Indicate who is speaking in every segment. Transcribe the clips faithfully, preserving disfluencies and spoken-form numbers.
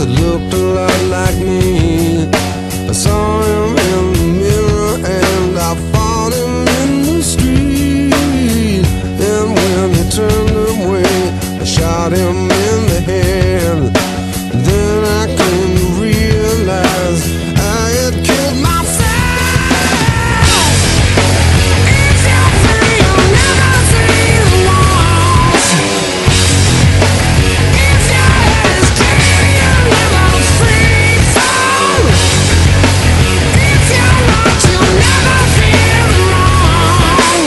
Speaker 1: that looked a lot like me. I saw him in the mirror and I fought him in the street. And when he turned away, I shot him in the head. Then I came to realize I had killed myself. If you're free, you'll never see the walls. If your head is clear, you'll never free fall. If you're right, you'll never feel wrong.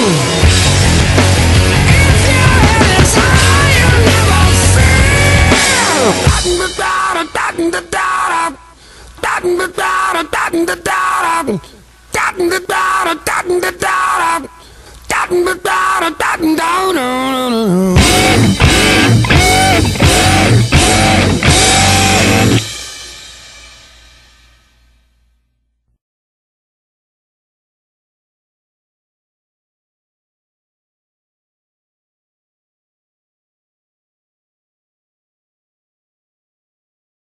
Speaker 1: If your head is high, you'll never feel. Da